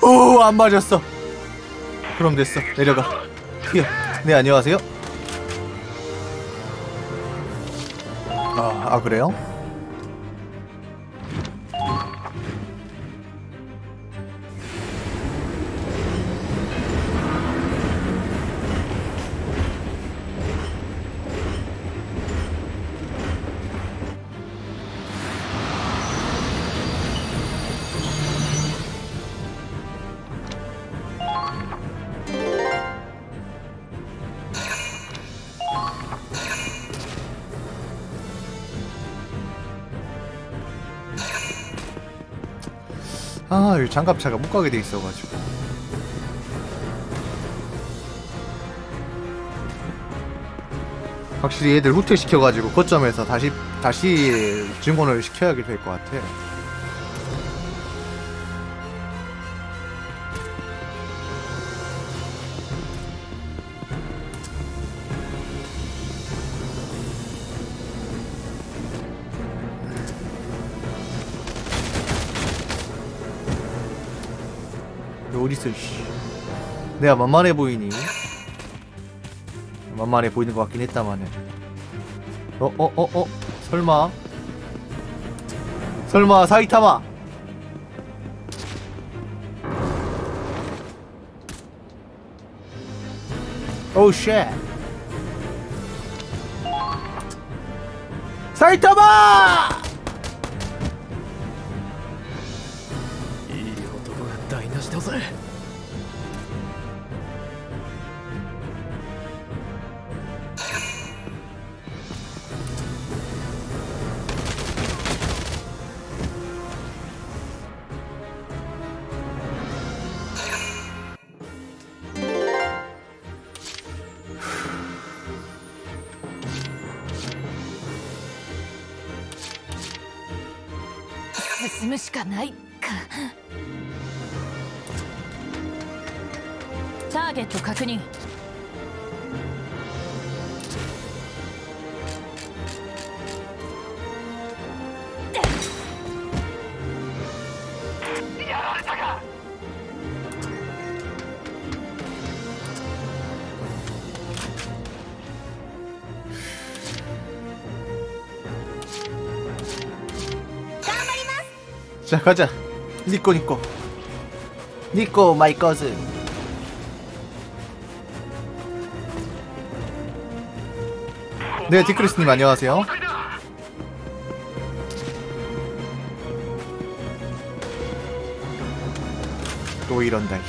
오, 안 맞았어. 그럼 됐어. 내려가. 튀어. 네, 안녕하세요. 그래요? 이 장갑차가 못 가게 돼 있어가지고. 확실히 얘들 후퇴시켜가지고 거점에서 다시 증원을 시켜야 될 것 같아. 어딨어, 씨. 내가 만만해 보이니? 만만해 보이는 것 같긴 했다마는. 설마 사이타마. 오우 쉣. 사이타마! 타겟確認。やられたか。 자, 가자. 니꼬 마이 거즈. 네, 디크리스님 안녕하세요. 또 이런다.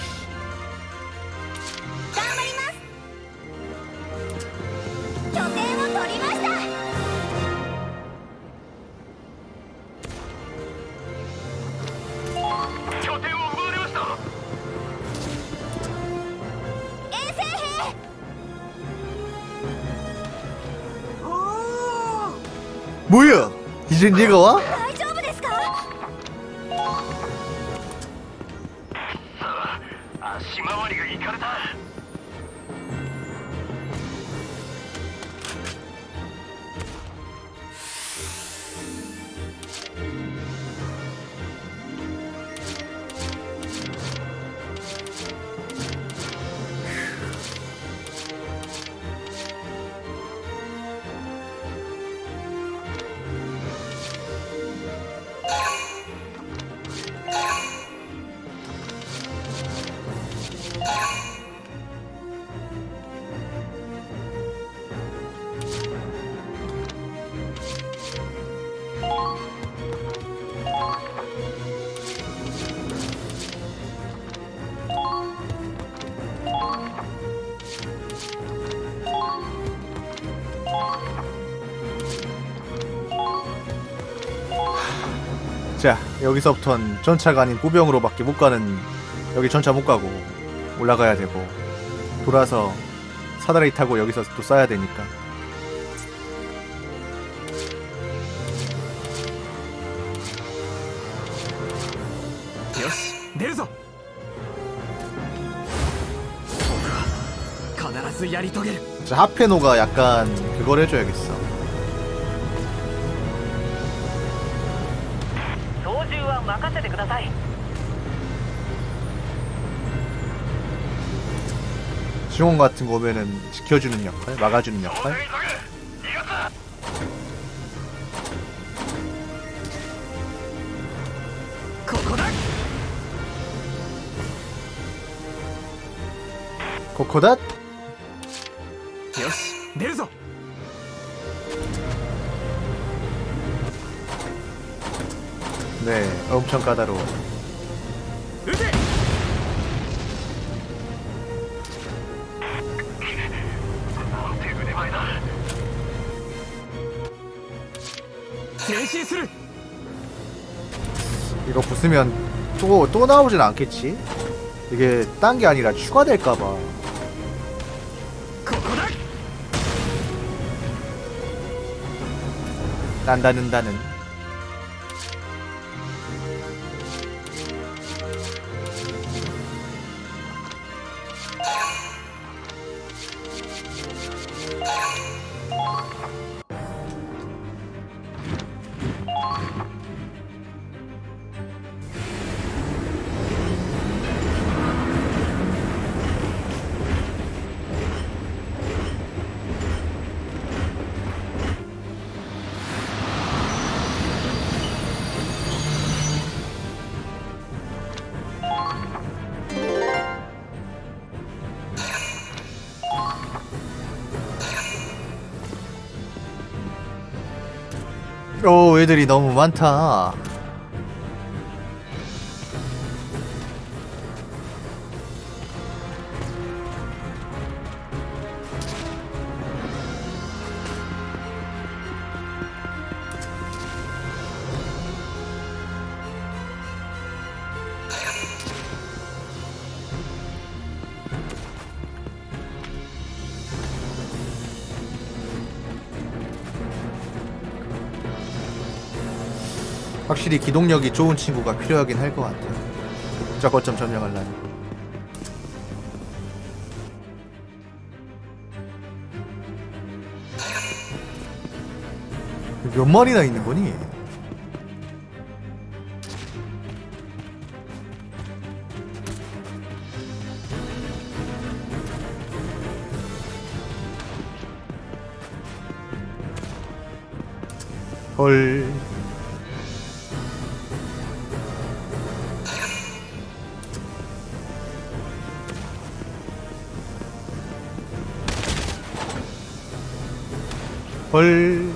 뭐야? 이제 네가 와? 자, 여기서부턴 전차가 아닌 보병으로밖에 못 가는, 여기 전차 못 가고 올라가야 되고 돌아서 사다리 타고 여기서 또 쏴야 되니까. 자, 하페노가 약간 그걸 해줘야겠어. 증원 같은 거 오면은 지켜주는 역할, 막아주는 역할. 코코닷? 네, 엄청 까다로워. 이거 부수면 또 나오진 않겠지? 이게 딴 게 아니라 추가될까봐. 난다는다는. 오, 애들이 너무 많다. 확실히 기동력이 좋은 친구가 필요하긴 할 것 같아요. 저거점 점령하려면. 몇 마리나 있는 거니? 헐. 헐.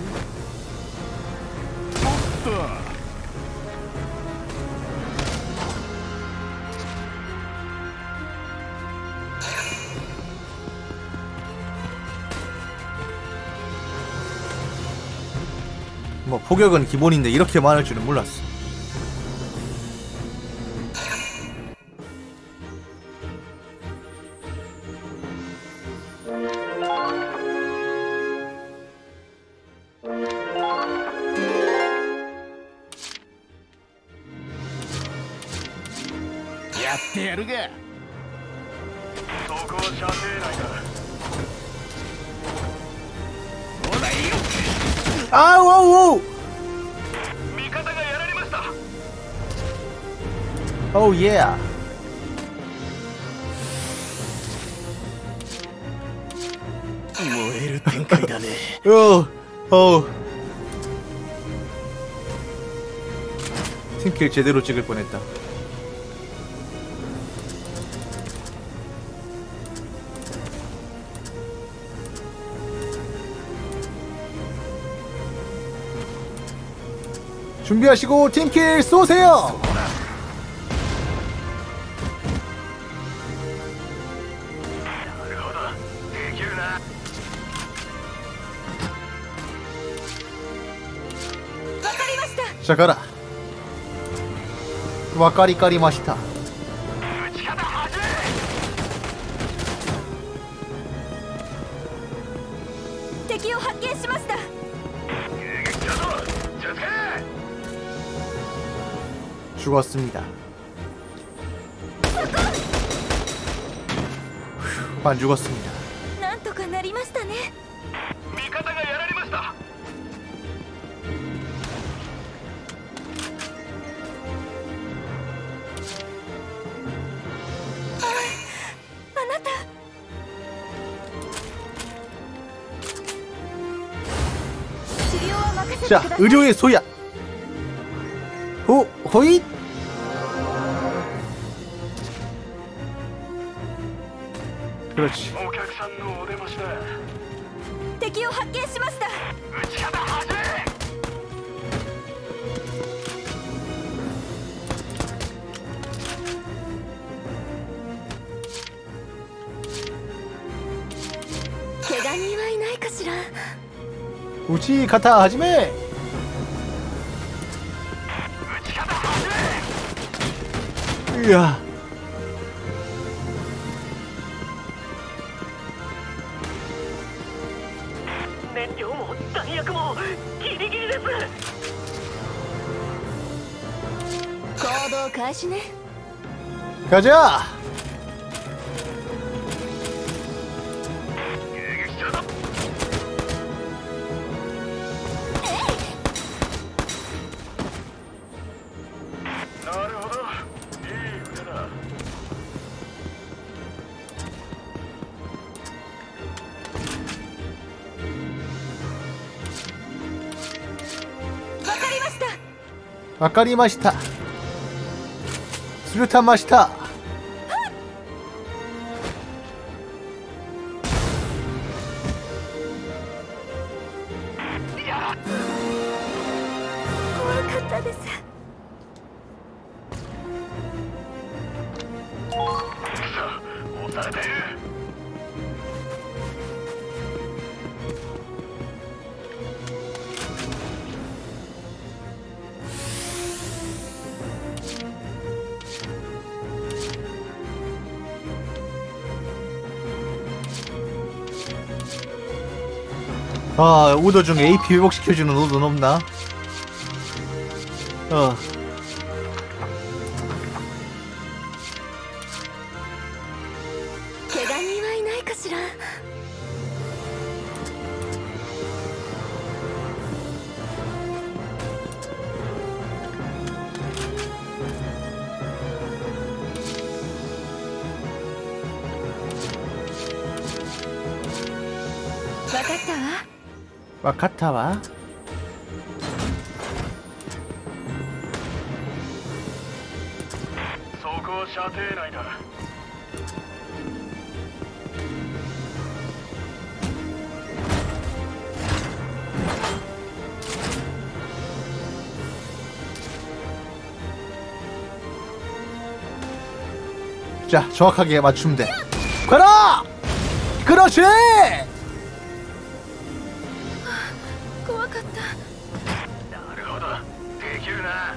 뭐 포격은 기본인데 이렇게 많을 줄은 몰랐어. 아우 아우. 오우 예. 팀킬 제대로 찍을 뻔했다. 준비하시고 팀킬 쏘세요. 시작하라. 와까리까리 마시타. 죽었습니다. 안 죽었습니다. 자, 의료의 소야. 호잇. 그렇지. お客さんのお出ましだ。 敵を発見しました。 撃ち方始め。 怪我人はいないかしら。 우치 가타 하지메. 撃ち方始め。 이야. 燃料も弾薬もギリギリです。 行動開始ね。 가자. 迎撃中だ。なるほど、いい腕だ。 わかりました。 와까리마시타. 수류탄 마시타. やっ怖かったです。 と押されている。 아, 오더 중에 AP 회복시켜주는 오더는 없나? 어. 怪我人はいないかしら。 わかったわ。 와카타와. そこは射程内だ。 자, 정확하게 맞추면 돼. 가라! 그렇지! 怖かった。 なるほど、できるな。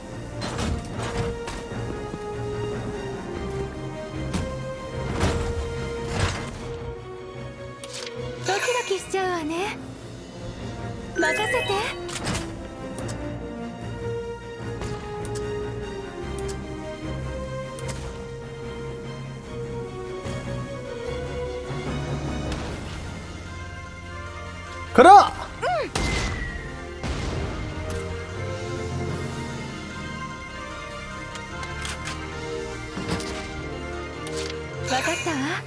ドキドキしちゃうわね。任せて。 가라! わかったわ。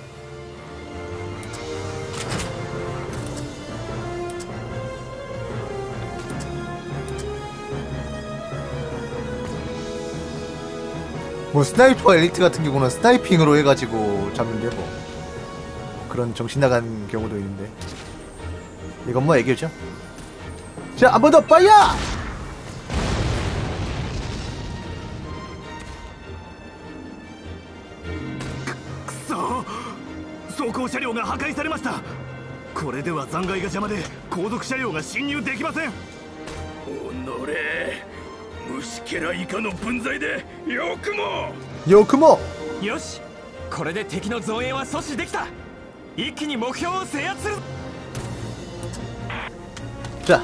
뭐 스나이퍼 엘리트 같은 경우는 스나이핑으로 해가지고 잡는데 뭐 그런 정신 나간 경우도 있는데 이건 뭐 애교죠. 자, 한 번 더 파이어! 装甲車両が破壊されました。これでは残骸が邪魔で後続車両が侵入できません。おのれ、虫けら以下の分際でよくも。 요크모! よし、これで敵の増援は阻止できた。一気に目標を制圧する。 자,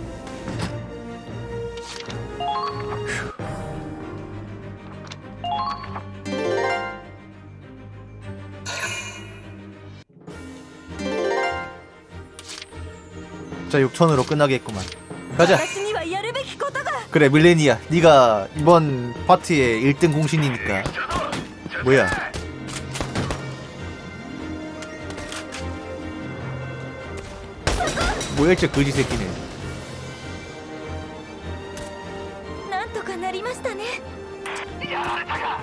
자 6턴으로 끝나겠구만. 가자. 私にはやるべきことが。 그래 밀레니아, 네가 이번 파티의 1등 공신이니까. 뭐야? 뭐야, 진짜 거지 새끼네. とかなりましたね。 やられたか。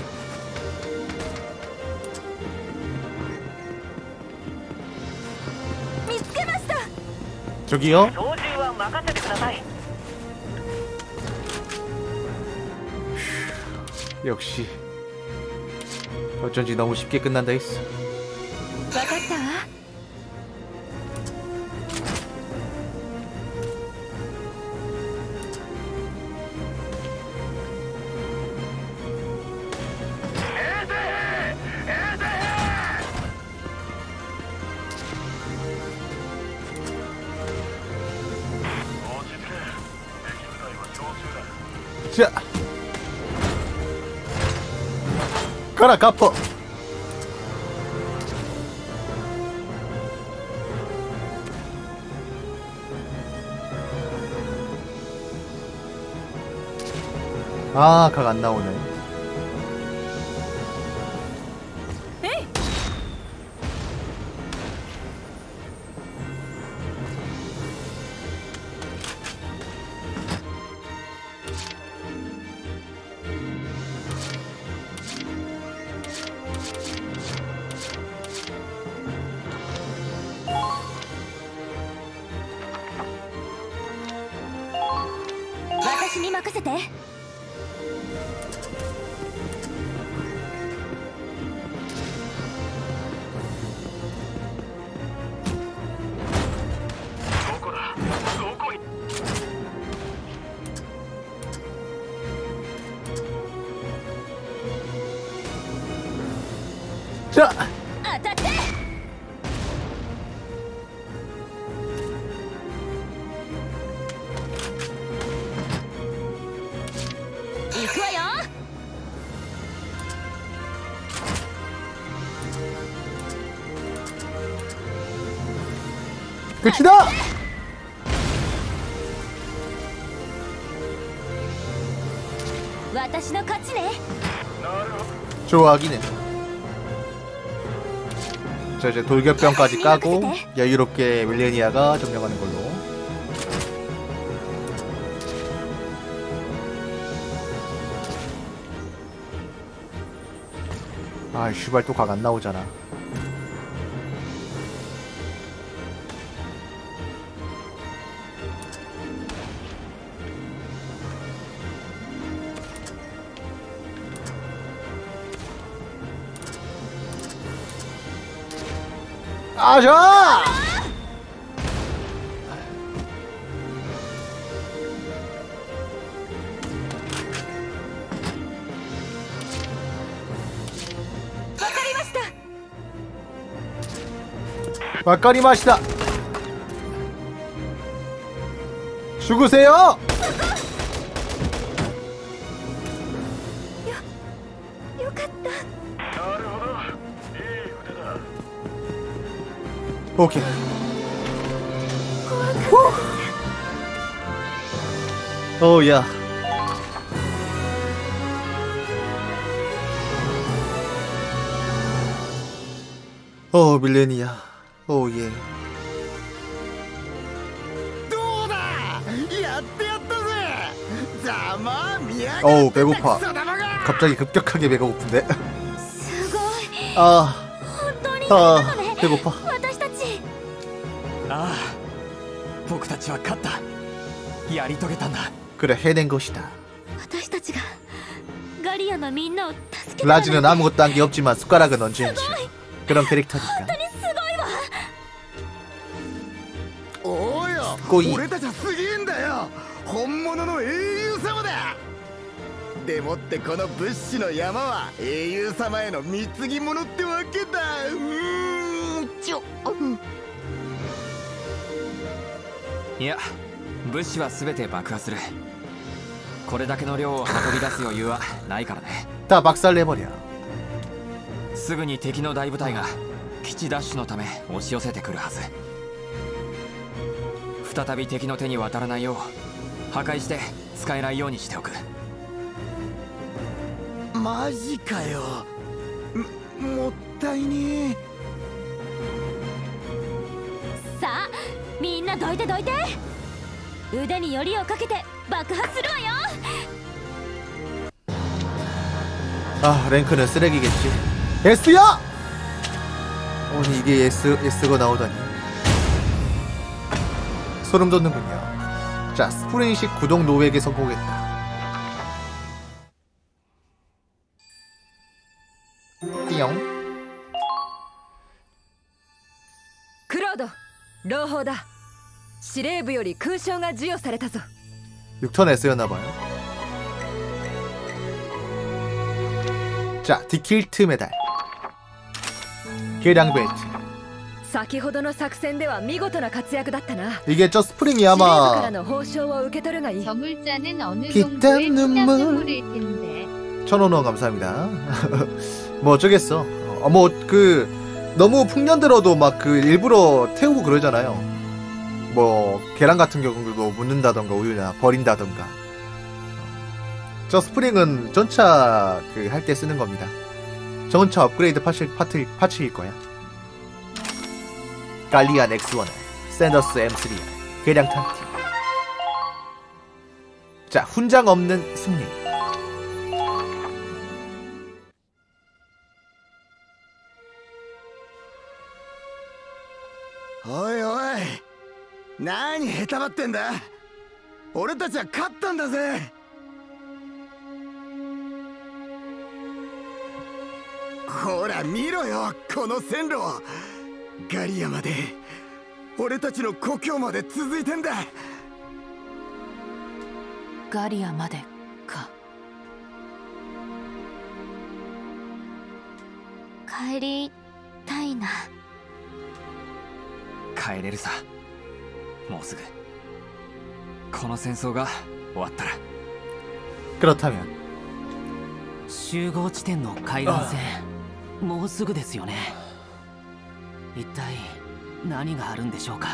見つけました。 저기요? 操縦は任せてください。 역시 어쩐지 너무 쉽게 끝난다 했어. 分かったわ。 자, 가라 가퍼. 아, 각 안 나오네. 에이!私に任せて。 どこだ。どこに。 자, 当たって。 行くわよ。 끝이다. 私の勝ちね。 좋아하긴 해. 자, 이제 돌격병까지 까고 여유롭게 밀레니아가 점령하는 걸로. 아, 슈발 또 각 안 나오잖아. 아자! 와까리마시다. 죽으세요. よかった。 なるほど。いい腕だ。 오케이. 오야. 오 밀레니아. 오 예. どうだ。やってやったぜ。ざまあ見やが 어우 배고파. 貴様が。 갑자기 급격하게 배가 고픈데. すごい。 아, 本当にやったのね。 배고파. 私たち。 ああ、僕たちは勝った。やり遂げたんだ。 그래 해낸 것이다. 私たちがガリアのみんなを助けたのね。 라즈는 아무것도 한 게 없지만 숟가락은 언제인지 그런 캐릭터니까. 本当にすごいわ。 おうよ。 こいい。 俺たちはすげえんだよ。本物の英雄様だ。でもってこの物資の山は英雄様への貢ぎ物ってわけだ。 いや、物資は全て爆破する。これだけの量を運び出す余裕はないからね。 다 박살내버려. すぐに敵の大部隊が基地奪取のため押し寄せてくるはず。再び敵の手に渡らないよう破壊して使えないようにしておく。 マジかよ。もったいねさあみんなどいてどいて。腕によりをかけて爆破するわよ。 아, 랭크는 쓰레기겠지. S야! 아니 이게 S가 나오다니 소름 돋는군요. 자, 스프링식 구독 노획에 성공했다. 띠용. クロード朗報だ。司令部より勲章が授与されたぞ。 6턴 S였나봐요. 자, 디킬트 메달 계량 벨트. 先ほどの作戦では見事な活躍だったな。 이게 저 스프링이 司令部から 아마 の報奨を受け取るがいい。 저물자는 어느 피땀 정도의 눈물. 피땀 눈물일 텐데. 1,000원 감사합니다. 뭐 어쩌겠어. 뭐 그 너무 풍년 들어도 막 그 일부러 태우고 그러잖아요. 뭐 계란 같은 경우도 묻는다던가 우유나 버린다던가. 저 스프링은 전차 그 할 때 쓰는 겁니다. 전차 업그레이드 파츠일 거야. 갈리안 X1, 샌더스 M3, 계량 탄티. 자, 훈장 없는 승리. おいおい、何へたばってんだ。俺たちは勝ったんだぜ。ほら見ろよ、この線路。ガリアまで、俺たちの故郷まで続いてんだ。 ガリアまでか。帰りたいな。 帰れるさ。もうすぐこの戦争が終わったら。 그렇다면 集合地点の海岸線、もうすぐですよね。一体何があるんでしょうか。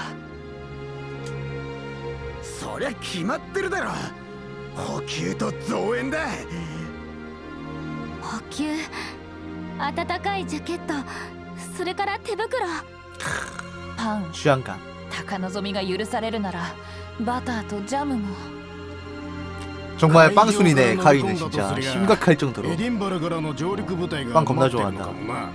そりゃ決まってるだろ。補給と増援だ。 補給、暖かいジャケット、それから手袋。パン、 취향감. 高望みが許されるならバターとジャムも。 정말 빵순이네. 가이는 진짜 심각할 정도로 パン겁나 좋아한다.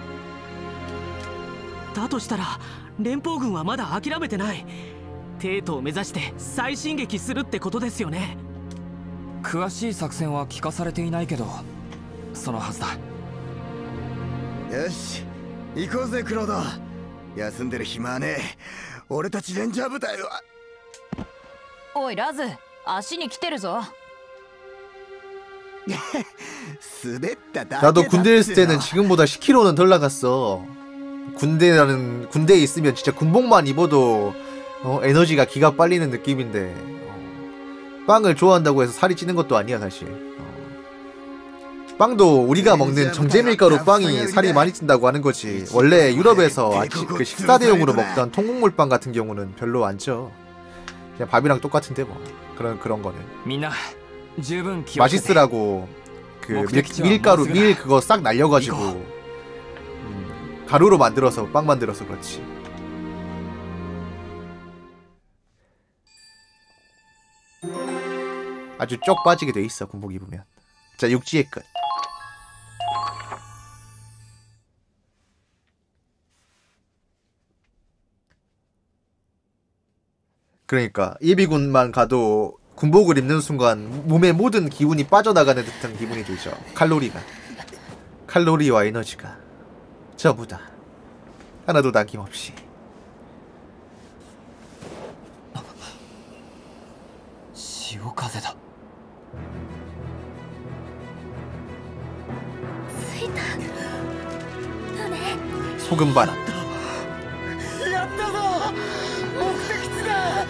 だとしたら連邦軍はまだ諦めてない。帝都を目指して再進撃するってことですよね。 詳しい作戦は聞かされていないけど、そのはずだ。 よし、行こうぜクロード。休んでる暇はねえ。俺たちレンジャー部隊は。 おいラズ、足に来てるぞ。 滑っただけだって 나도 군대에 있을 때는 지금보다 10kg는 덜 나갔어. 군대에 있으면 진짜 군복만 입어도 에너지가 기가 빨리는 느낌인데 빵을 좋아한다고 해서 살이 찌는 것도 아니야 사실. 빵도 우리가 먹는 정제밀가루 빵이 살이 많이 찐다고 하는 거지. 원래 유럽에서 그 식사 대용으로 먹던 통곡물 빵 같은 경우는 별로 안 쪄. 그냥 밥이랑 똑같은데 뭐 그런 거는. みんな十分気をつけて。 맛있으라고 그 밀가루 밀 그거 싹 날려가지고 가루로 만들어서 빵 만들어서 그렇지. 아주 쪽 빠지게 돼 있어 군복 입으면. 자, 육지의 끝. 그러니까 예비군만 가도 군복을 입는 순간 몸의 모든 기운이 빠져나가는 듯한 기분이 들죠. 칼로리와 에너지가 전부 다 하나도 남김없이. 潮風だ。 着いた。だね。 소금바람. やったぞ。目的地だ。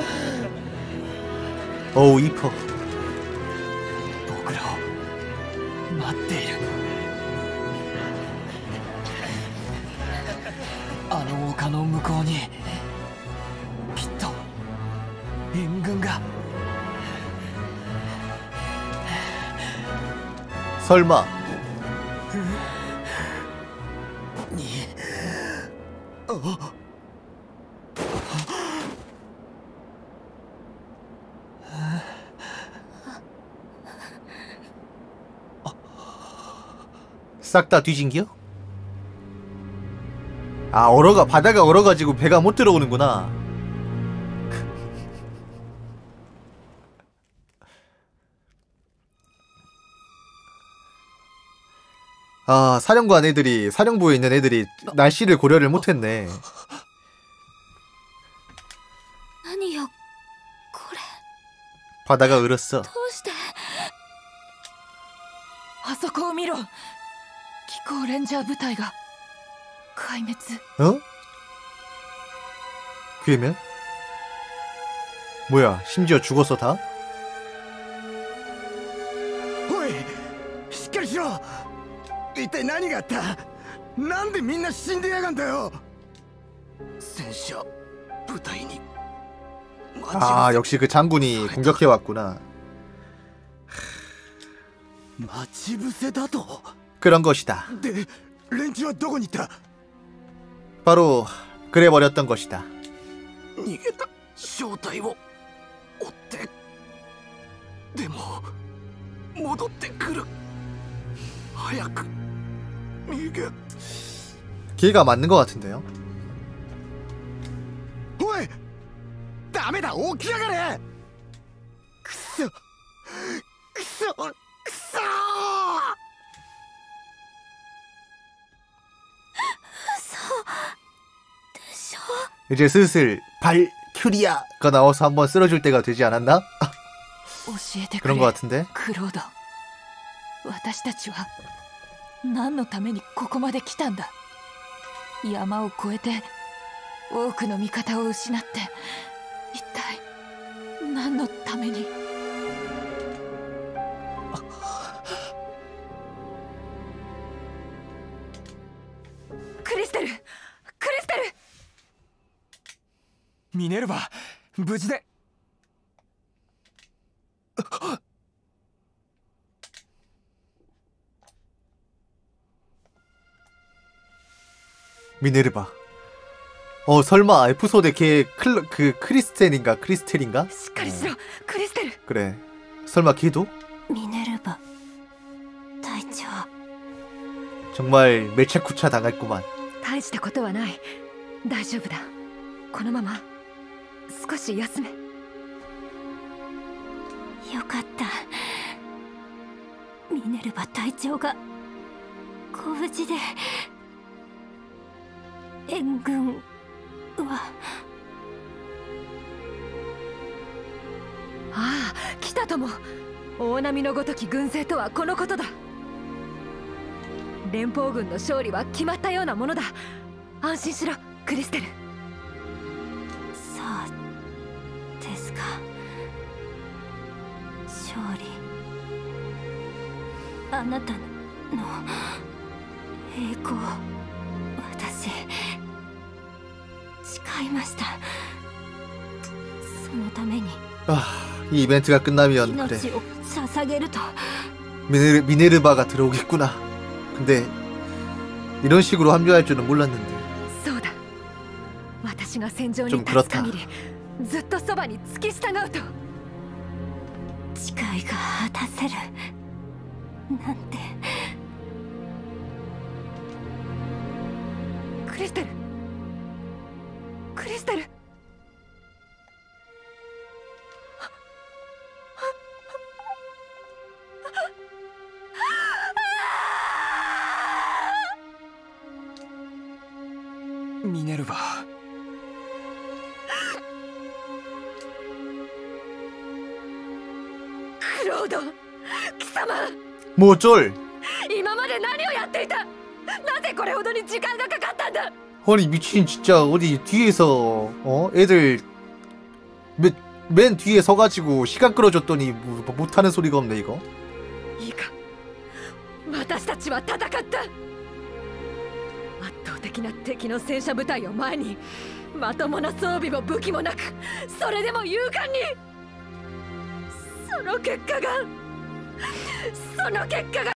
어우 이뻐. 僕らを待っている。あの丘の向こうにきっと援軍が。 설마. 싹 다 뒤진겨? 아, 얼어가, 바다가 얼어가지고 배가 못 들어오는구나. 아, 사령관 애들이, 사령부에 있는 애들이 날씨를 고려를 못했네. 何よこれ 바다가 얼었어. どうして。 あそこを見ろ。気候レンジャー部隊が壊滅。 어? 괴면? 뭐야, 심지어 죽었어 다? おい、しっかりしろ。一体何があった？なんでみんな死んでやがんだよ。戦車部隊に 아, 역시 그 장군이 공격해왔구나. 待ち伏せだと。 그런 것이다. で、連中はどこに行った？ 바로 그래버렸던 것이다. 逃げた正体を追って。でも戻ってくる。早く逃げ。 걔가 맞는 것 같은데요? おい、ダメだ、起きやがれ。くそくそくそ。 이제 슬슬 발큐리아가 나와서 한번 쓸어줄 때가 되지 않았나? 教えてく 그런 れ 것 같은데? クロード。私たちは何のためにここまで来たんだ。山を越えて多くの味方を失って一体何のために。クリステル、クリステル。 ミネルヴァ、無事で。 미네르바. 설마 에피소드에 걔 그 크리스텔인가? 크리스텔인가? しっかりしろ、クリステル。 그래. 설마 걔도? ミネルヴァ隊長。 정말 멜차쿠차 당했구만. 大したことはない。大丈夫だ。このまま少し休め。 よかった。ミネルヴァ隊長がご無事で。援軍は。 ああ、来たとも。大波のごとき軍勢とはこのことだ。連邦軍の勝利は決まったようなものだ。安心しろ、クリステル。 そうですか。勝利、あなたの栄光、私誓いました。そのために 이 이벤트가 끝나면 그래. 命を捧げると。 미네르바가 들어오겠구나. 근데 이런 식으로 합류할 줄은 몰랐는데. そうだ。私が戦場に 좀 立つ限りずっとそばに付き従うと。 誓いが果たせるなんて。 クリステル、クリステル。 ミネルヴァ。 クロード、貴様。 뭐 어쩔? 今まで何をやっていた。なぜこれほどに時間がかかったんだ。 아니 미친 진짜 어디 뒤에서 애들 맨 뒤에 서가지고 시간 끌어줬더니 뭐 못하는 소리가 없네 이거. いいか、私たちは戦った。圧倒的な敵の戦車部隊を前にまともな装備も武器もなく、それでも勇敢に。その結果が